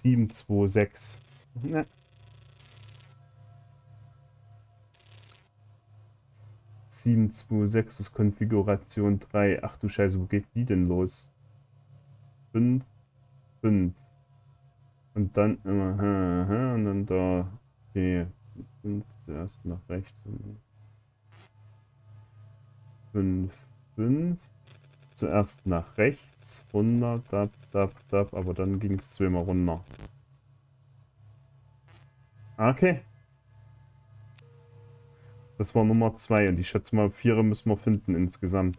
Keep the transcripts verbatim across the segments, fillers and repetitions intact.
sieben zwei sechs. Ne. sieben zwei sechs ist Konfiguration drei. Ach du Scheiße, wo geht die denn los? fünf, fünf. Und dann immer, ha, ha, und dann da, okay, fünf zuerst nach rechts. fünf, fünf. Zuerst nach rechts, runter, dab, dab, dab, aber dann ging es zweimal runter. Okay. Das war Nummer zwei und ich schätze mal, vier müssen wir finden insgesamt.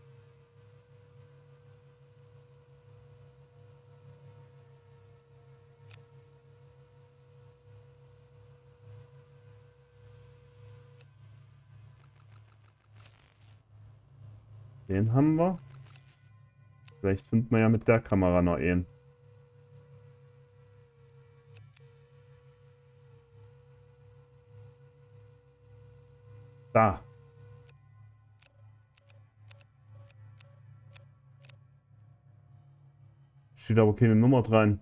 Den haben wir. Vielleicht finden wir ja mit der Kamera noch einen. Da. Steht aber keine Nummer dran.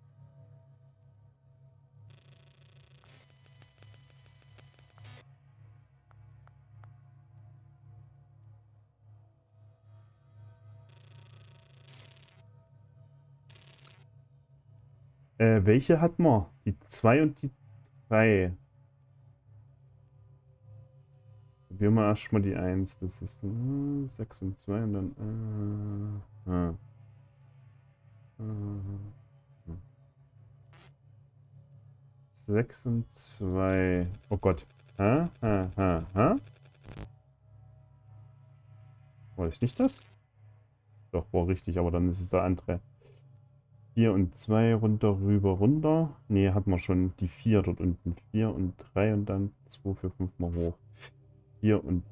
Äh, welche hat man? Die zwei und die drei. Probieren wir erstmal die eins. Das ist äh, sechs und zwei und dann. Äh, ah. äh, sechs und zwei. Oh Gott. Ha, ha, ha, ha. War das nicht das? Doch, war richtig, aber dann ist es der andere. vier und zwei runter, rüber, runter. Ne, hat man schon die vier dort unten. vier und drei und dann zwei, vier, fünf mal hoch. vier und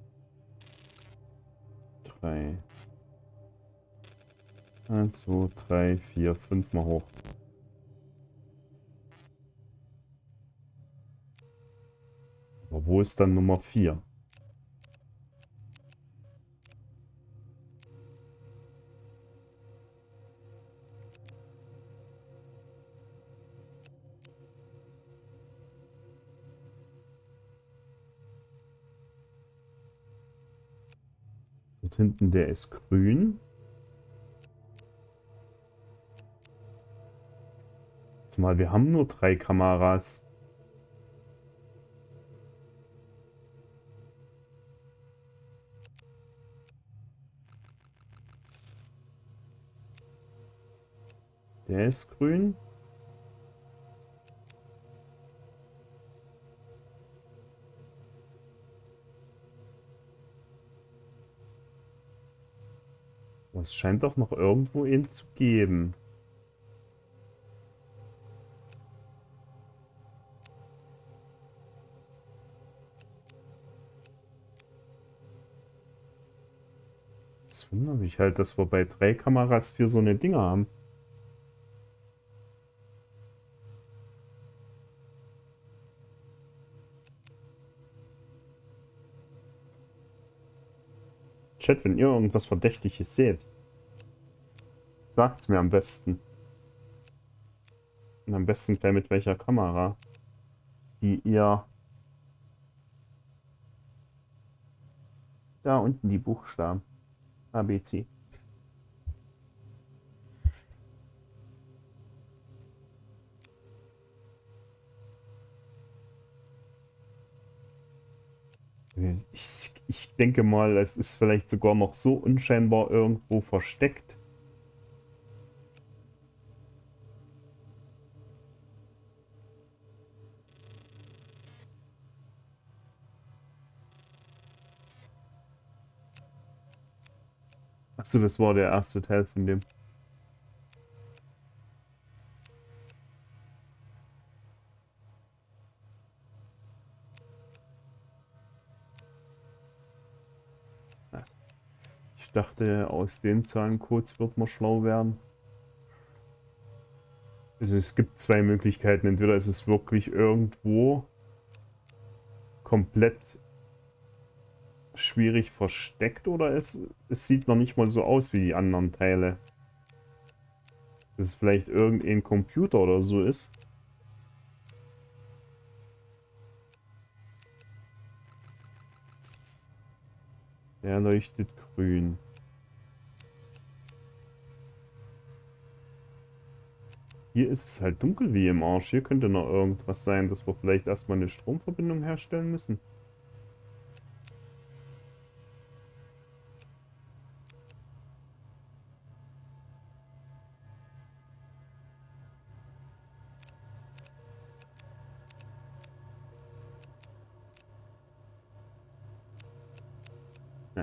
drei. eins, zwei, drei, vier, fünf mal hoch. Aber wo ist dann Nummer vier? Dort hinten, der ist grün. Jetzt mal, wir haben nur drei Kameras. Der ist grün. Es scheint doch noch irgendwo ihn zu geben. Das wundert mich halt, dass wir bei drei Kameras vier so eine Dinger haben. Chat, wenn ihr irgendwas Verdächtiges seht, sagt's mir am besten. Und am besten gleich mit welcher Kamera, die ihr... Da unten die Buchstaben. A, B, C. Ich, ich denke mal, es ist vielleicht sogar noch so unscheinbar irgendwo versteckt. Achso, das war der erste Teil von dem. Ich dachte, aus den Zahlencodes wird man schlau werden. Also es gibt zwei Möglichkeiten. Entweder ist es wirklich irgendwo komplett schwierig versteckt oder es, es sieht noch nicht mal so aus wie die anderen Teile. Dass es vielleicht irgendein Computer oder so ist. Der leuchtet grün. Hier ist es halt dunkel wie im Arsch. Hier könnte noch irgendwas sein, dass wir vielleicht erstmal eine Stromverbindung herstellen müssen. Ja.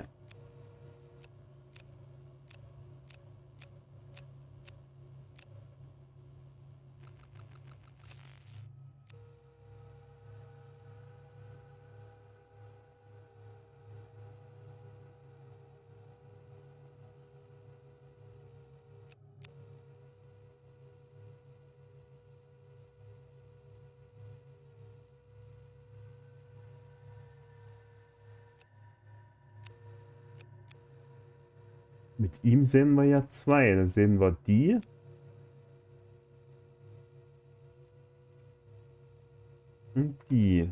Mit ihm sehen wir ja zwei. Da sehen wir die. Und die.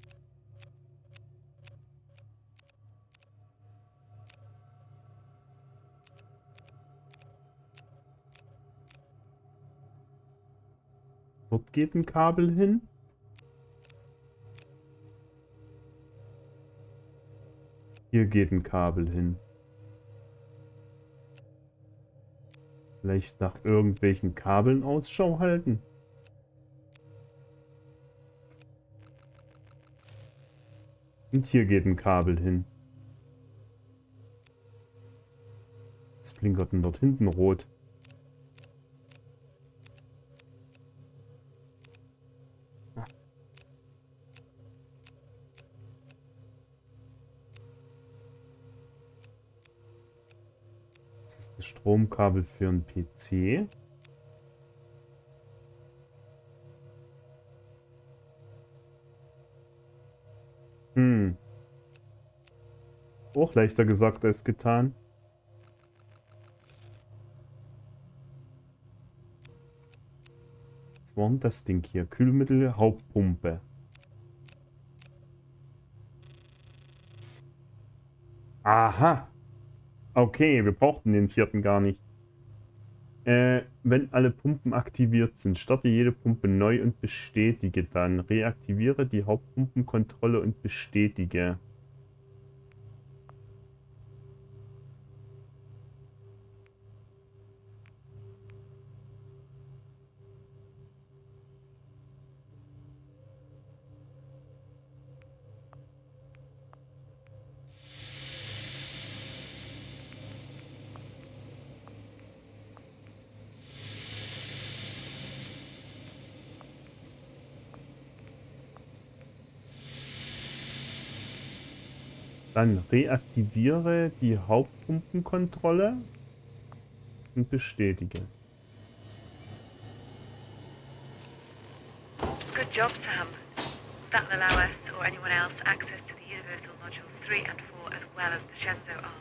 Dort geht ein Kabel hin. Hier geht ein Kabel hin. Vielleicht nach irgendwelchen Kabeln Ausschau halten. Und hier geht ein Kabel hin. Was blinkert denn dort hinten rot? Das ist das Stromkabel für einen P C. Hm. Auch leichter gesagt als getan. Was war denn das Ding hier? Kühlmittel, Hauptpumpe. Aha. Okay, wir brauchten den vierten gar nicht. Äh, wenn alle Pumpen aktiviert sind, starte jede Pumpe neu und bestätige dann. Reaktiviere die Hauptpumpenkontrolle und bestätige. Dann reaktiviere die Hauptpumpenkontrolle und bestätige. Good job, Sam. That'll allow us or anyone else access to the Universal Modules three and four as well as the Shenzhou arm.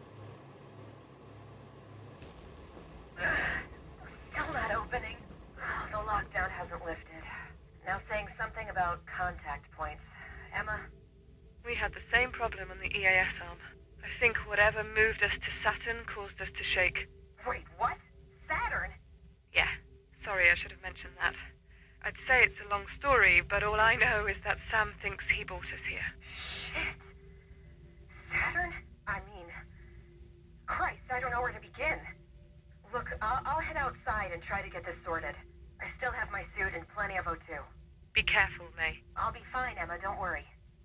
Still not opening. The lockdown hasn't lifted. Now saying something about contact points. Emma? We had the same problem on the E A S arm. I think whatever moved us to Saturn caused us to shake. Wait, what? Saturn? Yeah, sorry I should have mentioned that. I'd say it's a long story, but all I know is that Sam thinks he brought us here. Shit. Saturn? I mean... Christ, I don't know where to begin. Look, I'll, I'll head outside and try to get this sorted. I still have my suit and plenty of O two. Be careful, May. I'll be fine, Emma, don't worry.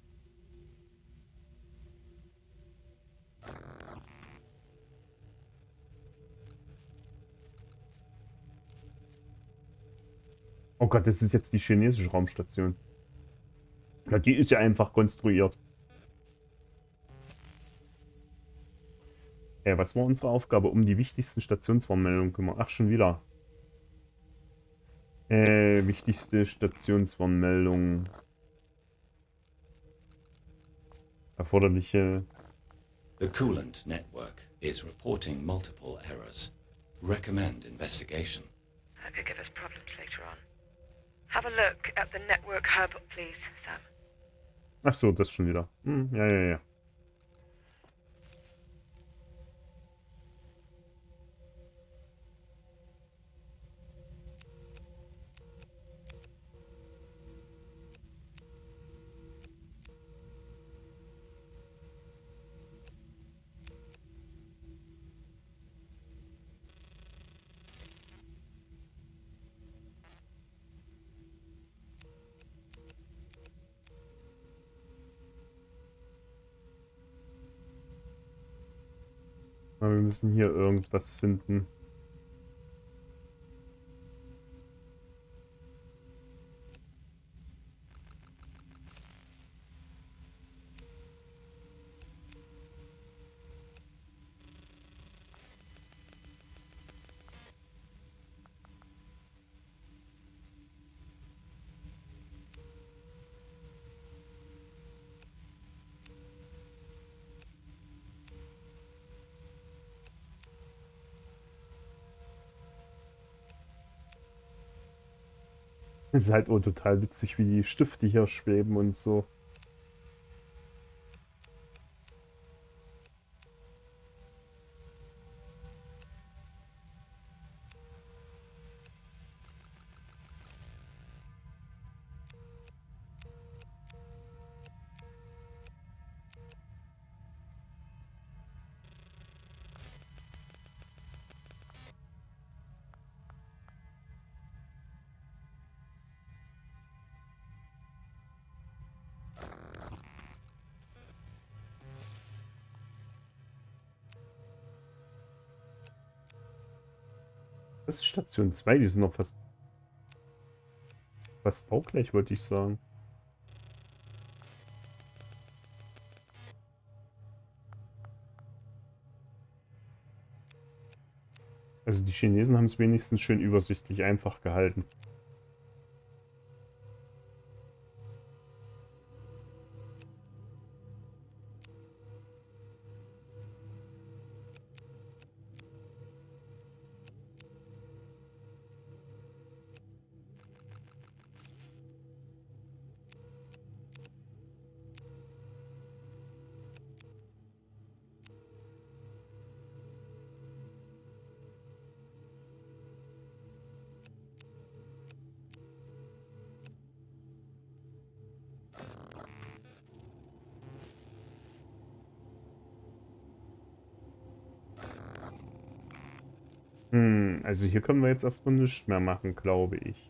Oh Gott, das ist jetzt die chinesische Raumstation. Ja, die ist ja einfach konstruiert. Äh, was war unsere Aufgabe? Um die wichtigsten Stationswarnmeldungen kümmern. Ach, schon wieder. Äh, wichtigste Stationswarnmeldung. Erforderliche... The coolant network is reporting multiple errors. Recommend investigation. That could give us problems later on. Have a look at the network hub, please, Sam. Ach so, das schon wieder. Hm, ja, ja, ja. Aber wir müssen hier irgendwas finden. Es ist halt auch total witzig, wie die Stifte hier schweben und so. Das ist Station zwei, die sind noch fast, fast baugleich, wollte ich sagen. Also die Chinesen haben es wenigstens schön übersichtlich einfach gehalten. Hm, also hier können wir jetzt erstmal nichts mehr machen, glaube ich.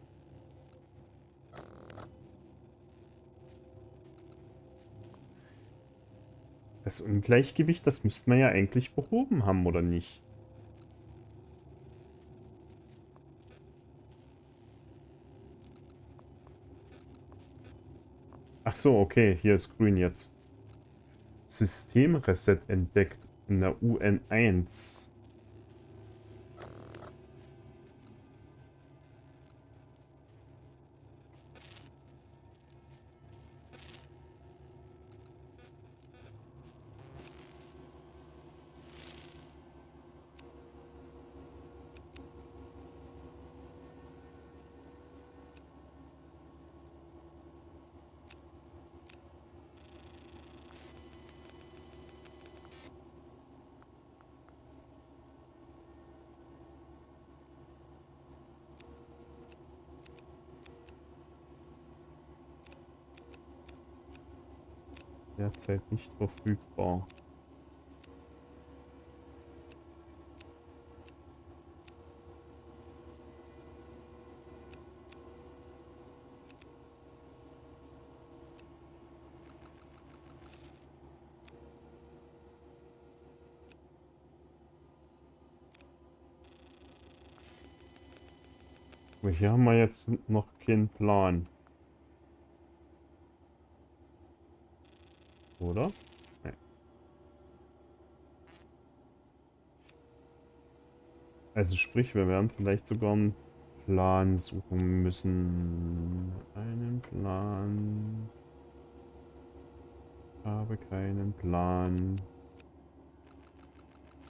Das Ungleichgewicht, das müssten wir ja eigentlich behoben haben, oder nicht? Ach so, okay, hier ist grün jetzt. Systemreset entdeckt in der U N eins. Derzeit nicht verfügbar. Aber hier haben wir jetzt noch keinen Plan. Oder? Nee. Also sprich, wir werden vielleicht sogar einen Plan suchen müssen. Einen Plan. Ich habe keinen Plan.